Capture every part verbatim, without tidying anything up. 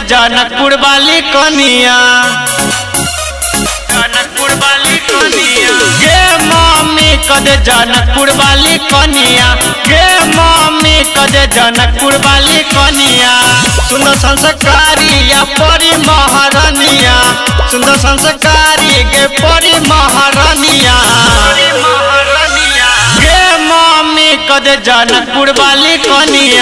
जनकपुर वाली कनिया, जनकपुर वाली कनिया गे मम्मी कदे जनकपुर वाली कनिया, गे मम्मी कदे जनकपुर वाली कनिया। सुंदर संस्कारी या परी महारानिया, सुंदर संस्कारी गे परी महारानिया, गे मम्मी कदे जनकपुर वाली कनिया,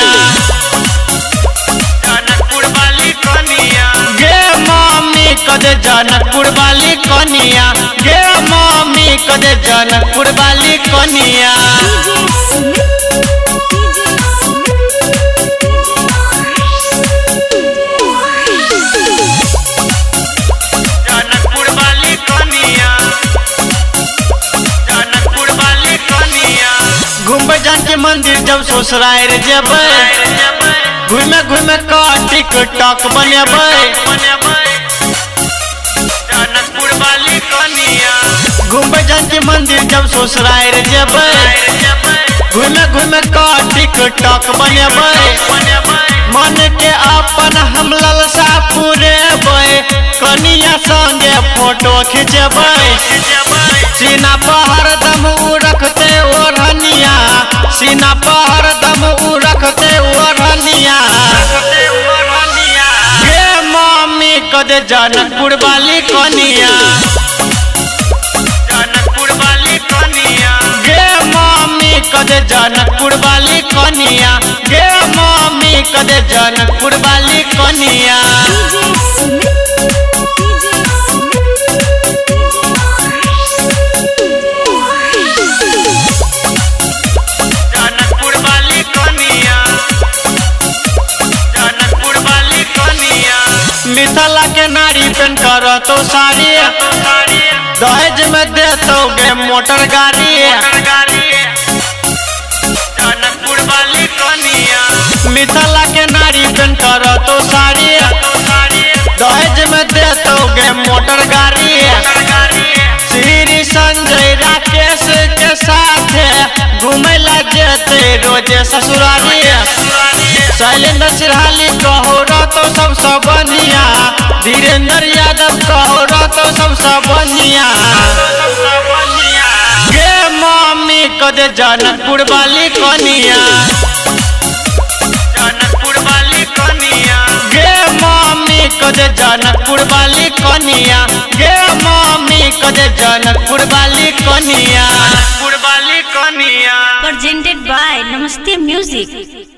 जनकपुर वाली कनिया गे मम्मी कदे जनकपुर वाली कनिया, गे मम्मी कदे जनकपुर वाली कनिया। जनकपुर वाली कनिया, जनकपुर वाली कनिया घूमबे जानकी मंदिर जब ससुराल रे जेबे, घूमे घूमे का टिकटॉक बनेबे, जनकपुर वाली कनिया घूमबे जानकी मंदिर जब ससुराल रे जेबे, घूमे घूमे का टिकटॉक बनेबे, मन के अपन हम ललसा पुरेबे, कनिया संगे फोटो खिंचबे, सीना पर दम रखते ओढ़निया, सीना पर दम रखते ओढ़निया, गे मम्मी कदे जनकपुर वाली कनिया, जनकपुर वाली कनिया गे मम्मी कदे जनकपुर वाली कनिया, गे मम्मी कदे जनकपुर वाली कनिया। जनकपुर वाली कनिया, जनकपुर वाली कनिया मिथिला के नारी पेन कर तो साड़ी, दहेज में दे तो गे मोटर गाड़ी, जनकपुर वाली कनिया मिथिला के नारी पेन कर तो साड़ी, दहेज में दे तो गे मोटर गाड़ी, श्री संजय राकेश के साथ घूमे ला जेते रोजे ससुराली, शैलेंद्र सिरहाली कहो तो सब सबनिया, धीरेन्द्र यादव कहो तो सब सबनिया, गे मम्मी कदे जनकपुर वाली कनिया, जनकपुर वाली कनिया गे मम्मी कदे जनकपुर वाली कनिया, गे मम्मी कदे जनकपुर वाली कनिया, जनकपुर वाली कनिया। Presented by Namaste Music।